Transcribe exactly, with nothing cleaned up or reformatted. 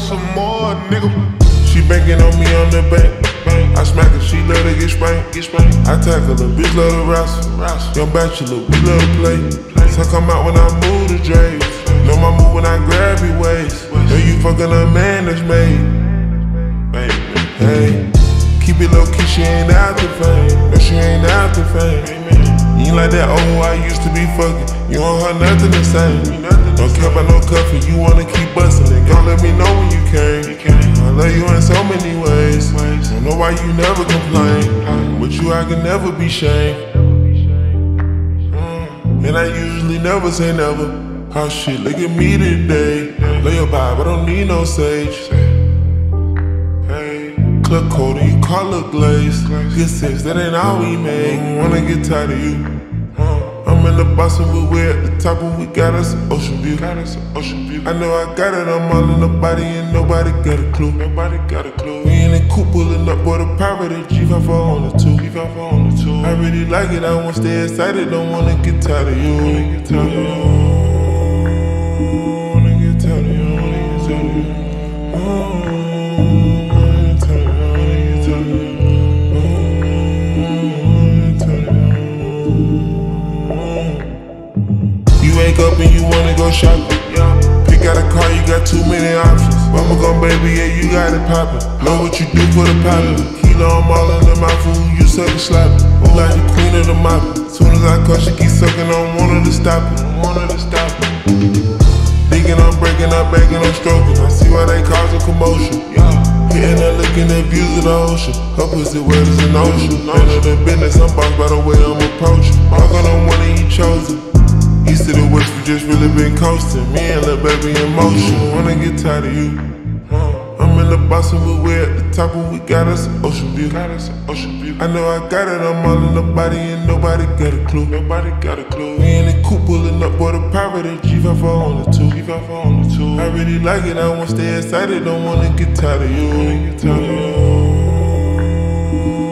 some more, nigga. She banking on me on the bank. I smack her, she love to get spanked. I tackle her, bitch love to wrestle. Young bachelor, we love to play. So come out when I move the drapes. Know my move when I grab your waist. Know you fucking a man that's made. Hey, keep it low key, she ain't out the fame. No, she ain't out the fame. You ain't like that old I used to be fucking. You don't have nothing the same. Don't care about no cuffing, you wanna keep bustin' it. Don't let me know when you came. I love you in so many ways. Don't know why you never complain. With you I can never be shamed. And I usually never say never. Oh shit, look at me today. Lay your vibe, I don't need no sage. Club cold and you call her glaze. Good sex, that ain't all we made. Wanna get tired of you. I'm in the box and we way at the top and we got us an ocean view. I know I got it, I'm all in the body and nobody got a clue. Nobody got a clue. We in the coupe pulling up, boy, the power the G five four on the two. I really like it, I wanna stay excited, don't wanna get tired of you. Wanna get tired of you. Wanna get tired of you. Wanna get tired of you. Wake up and you wanna go shopping. Pick out a car, you got too many options. Mama gon' baby, yeah, you got it poppin'. Know what you do for the poppin'. Kilo, I'm all under my food, you suck and sloppin'. You like the queen of the moppin'. Soon as I cut, she keep suckin' on, want her to stop it. Want her to stop it. Thinking I'm breaking up, begging, I'm stroking. I see why they cause a commotion. Hitting her, looking at views of the ocean. Her pussy wet as an ocean. None of the business, I'm bossed by the way I'm approaching. Walk on the one and you chosen. East to the west, we just really been coasting. Me and lil' baby in motion. Wanna get tired of you. I'm in the box and we way at the top and we got us an ocean view. I know I got it, I'm all in the body and nobody got a clue. Nobody got a clue. We in the coupe pulling up, boy, the power the G five four on the two. I really like it, I wanna stay excited, don't wanna get tired of you. Wanna get tired of you.